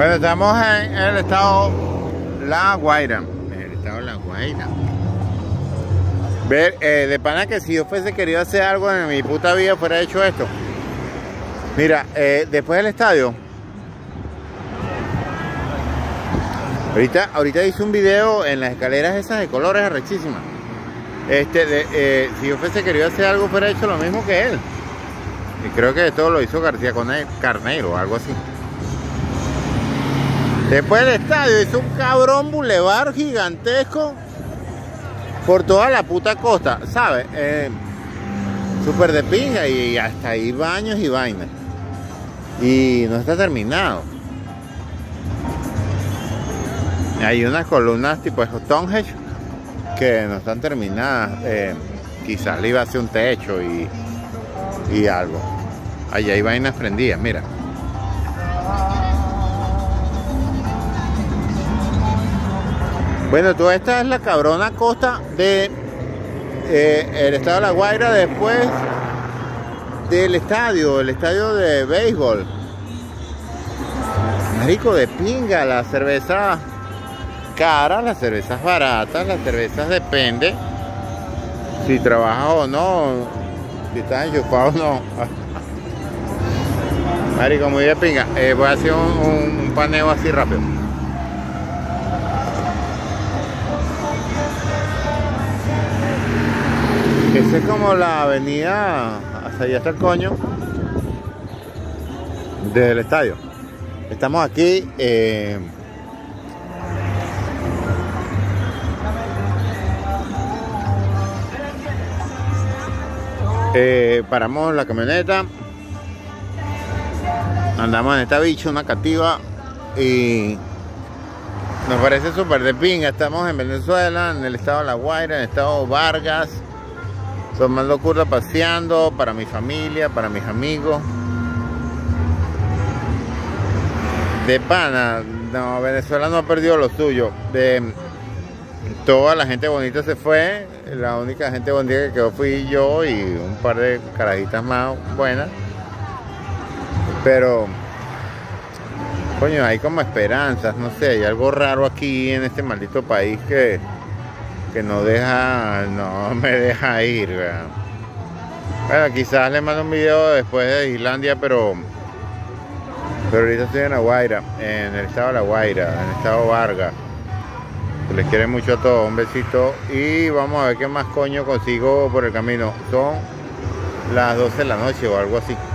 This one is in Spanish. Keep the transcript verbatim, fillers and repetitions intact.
Bueno, estamos en, en el estado La Guaira. En el estado La Guaira. Ver, eh, de pana que si yo fuese querido hacer algo en mi puta vida fuera hecho esto. Mira, eh, después del estadio. Ahorita, ahorita hice un video en las escaleras esas de colores arrechísimas. Este, de, eh, si yo fuese querido hacer algo fuera hecho lo mismo que él. Y creo que esto lo hizo García Carneiro o algo así. Después del estadio hizo un cabrón bulevar gigantesco por toda la puta costa, ¿sabes? Eh, Súper de pinga y hasta ahí baños y vainas. Y no está terminado. Hay unas columnas tipo Stonehenge que no están terminadas. Eh, quizás le iba a hacer un techo y, y algo. Allí hay vainas prendidas, mira. Bueno, toda esta es la cabrona costa de eh, el estado de La Guaira después del estadio, el estadio de béisbol. Marico, de pinga, la cerveza cara, las cervezas baratas, las cervezas depende si trabajas o no, si estás enchufado o no. Marico, muy de pinga. Eh, voy a hacer un, un, un paneo así rápido. Esa es como la avenida hasta allá hasta el coño del estadio. Estamos aquí eh, eh, paramos la camioneta, andamos en esta bicha, una cativa, y nos parece súper de pinga. Estamos en Venezuela, en el estado de La Guaira, en el estado Vargas, tomando curda, paseando para mi familia, para mis amigos. De pana, no, Venezuela no ha perdido lo suyo. De, toda la gente bonita se fue, la única gente bonita que quedó fui yo y un par de carajitas más buenas. Pero, coño, hay como esperanzas, no sé, hay algo raro aquí en este maldito país que, que no deja, no me deja ir, ¿verdad? Bueno, quizás le mando un video después de Islandia, pero... Pero ahorita estoy en La Guaira, en el estado de La Guaira, en el estado Vargas. Les quiero mucho a todos, un besito. Y vamos a ver qué más coño consigo por el camino. Son las doce de la noche o algo así.